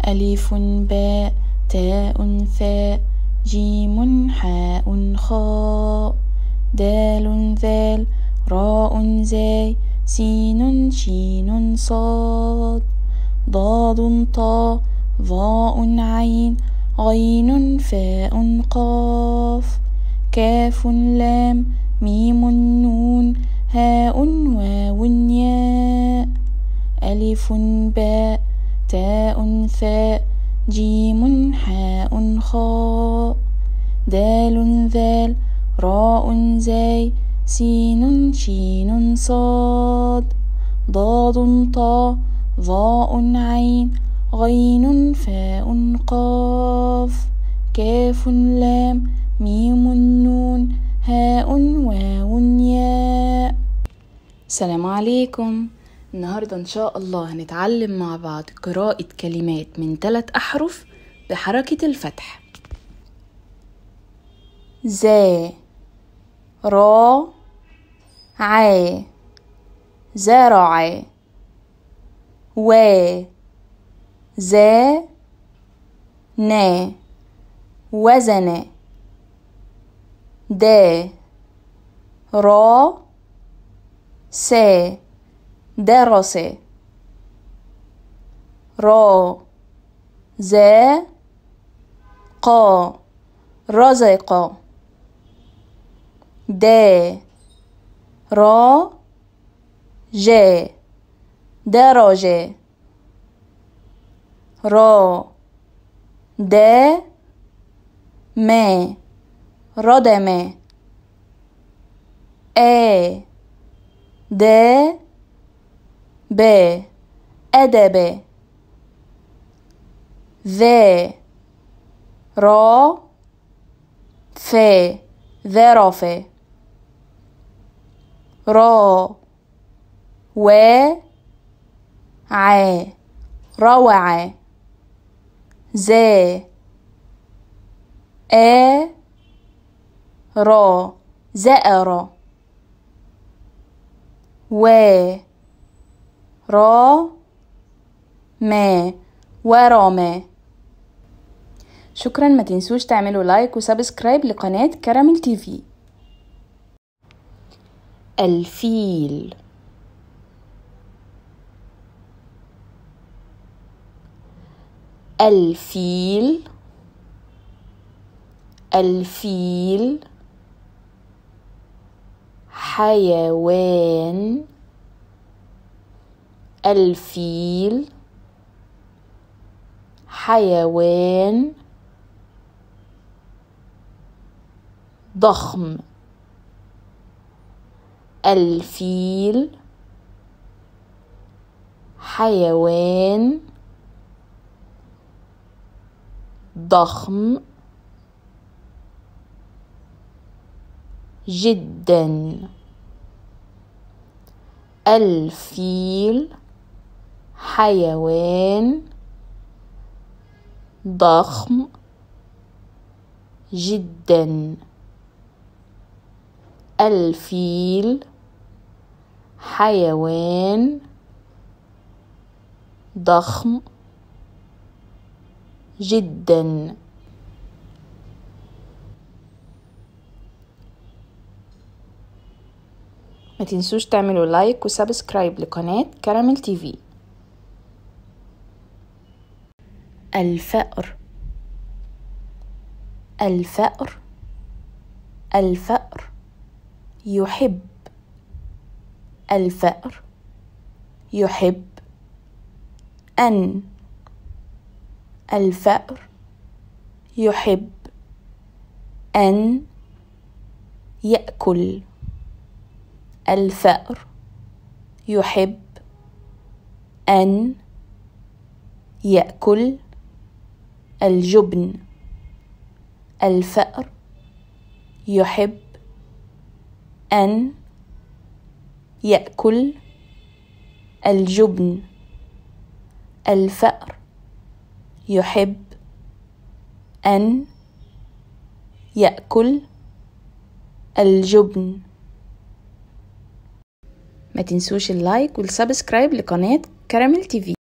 ألف باء تاء ثاء جيم حاء خاء دال ذال راء زاي سين شين صاد ضاد طاء ظاء عين غين فاء قاف كاف لام ميم نون هاء واو ياء ألف باء تاء ثاء جيم حاء خاء دال ذال راء زاي سين شين صاد ضاد طاء ظاء عين غين فاء قاف كاف لام ميم نون هاء واو ياء. السلام عليكم. النهاردة إن شاء الله هنتعلم مع بعض قراءة كلمات من 3 أحرف بحركة الفتح. زا را عا زرع و زا نا وزن دا را سا درس را زا قا رزق دا را جا درج را دا ما ردم دا ب أدب ذا را ف ذرف را و ع روع زا را زأر و را ما ورم. شكرا، ما تنسوش تعملوا لايك وسبسكرايب لقناة كراميل تي في. الفيل الفيل الفيل حيوان الفيل حيوان ضخم الفيل حيوان ضخم جدا الفيل حيوان ضخم جدا الفيل حيوان ضخم جدا. ما تنسوش تعملوا لايك وسبسكرايب لقناة كراميل تي في. الفأر الفأر الفأر يحب الفأر يحب أن الفأر يحب أن يأكل الفأر يحب أن يأكل الجبن الفأر يحب أن يأكل الجبن الفأر يحب أن يأكل الجبن. ما تنسوش اللايك والسبسكرايب لقناة كراميل تي في.